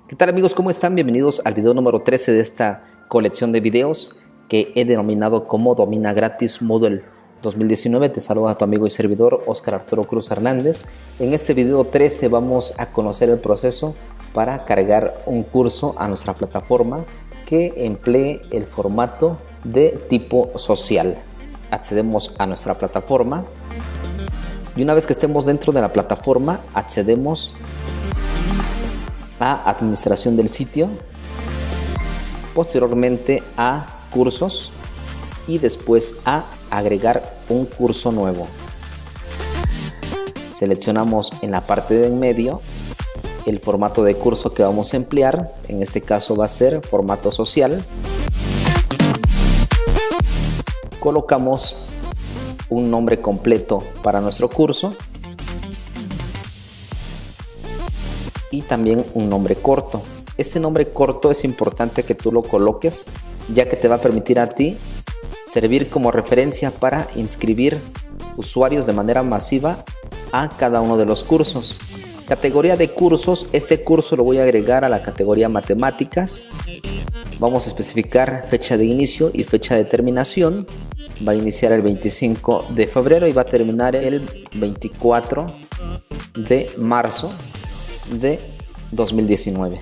¿Qué tal amigos? ¿Cómo están? Bienvenidos al video número 13 de esta colección de videos que he denominado como Domina Gratis Moodle 2019. Te saluda tu amigo y servidor Óscar Arturo Cruz Hernández. En este video 13 vamos a conocer el proceso para cargar un curso a nuestra plataforma que emplee el formato de tipo social. Accedemos a nuestra plataforma y una vez que estemos dentro de la plataforma accedemos a administración del sitio, posteriormente a cursos y después a agregar un curso nuevo. Seleccionamos en la parte de en medio el formato de curso que vamos a emplear. En este caso va a ser formato social. Colocamos un nombre completo para nuestro curso y también un nombre corto. Este nombre corto es importante que tú lo coloques, ya que te va a permitir a ti servir como referencia para inscribir usuarios de manera masiva a cada uno de los cursos. Categoría de cursos, este curso lo voy a agregar a la categoría matemáticas. Vamos a especificar fecha de inicio y fecha de terminación. Va a iniciar el 25 de febrero y va a terminar el 24 de marzo de 2019.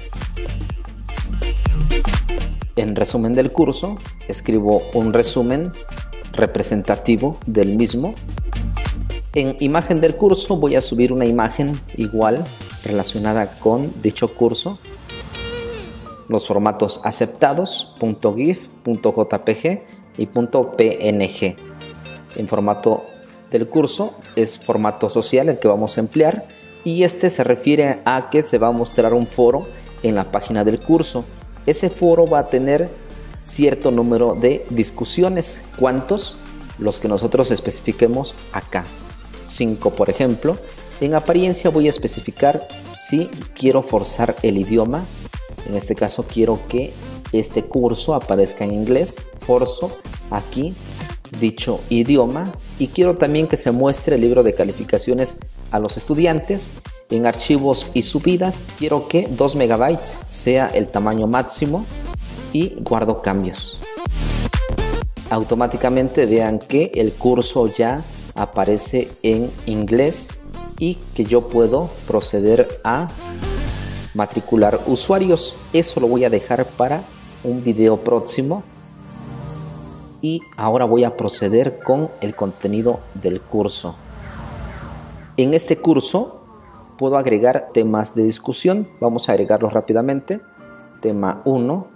En resumen del curso, escribo un resumen representativo del mismo. En imagen del curso voy a subir una imagen igual relacionada con dicho curso. Los formatos aceptados, .gif, .jpg y .png. En formato del curso es formato social el que vamos a emplear. Y este se refiere a que se va a mostrar un foro en la página del curso. Ese foro va a tener cierto número de discusiones. ¿Cuántos? Los que nosotros especifiquemos acá. 5, por ejemplo. En apariencia voy a especificar si quiero forzar el idioma. En este caso quiero que este curso aparezca en inglés. Forzo aquí dicho idioma y quiero también que se muestre el libro de calificaciones a los estudiantes. En archivos y subidas quiero que 2 megabytes sea el tamaño máximo y guardo cambios. Automáticamente vean que el curso ya aparece en inglés y que yo puedo proceder a matricular usuarios. Eso lo voy a dejar para un video próximo. Y ahora voy a proceder con el contenido del curso. En este curso puedo agregar temas de discusión. Vamos a agregarlos rápidamente. Tema 1.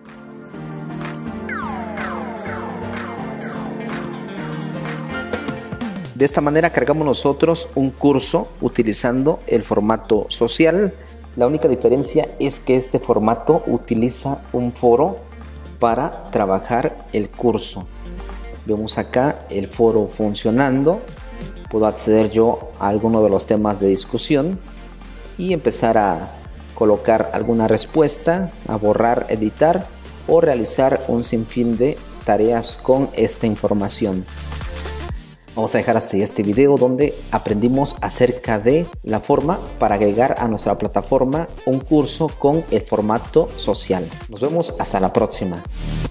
De esta manera cargamos nosotros un curso utilizando el formato social. La única diferencia es que este formato utiliza un foro para trabajar el curso. Vemos acá el foro funcionando. Puedo acceder yo a alguno de los temas de discusión y empezar a colocar alguna respuesta, a borrar, editar o realizar un sinfín de tareas con esta información. Vamos a dejar hasta ahí este video donde aprendimos acerca de la forma para agregar a nuestra plataforma un curso con el formato social. Nos vemos hasta la próxima.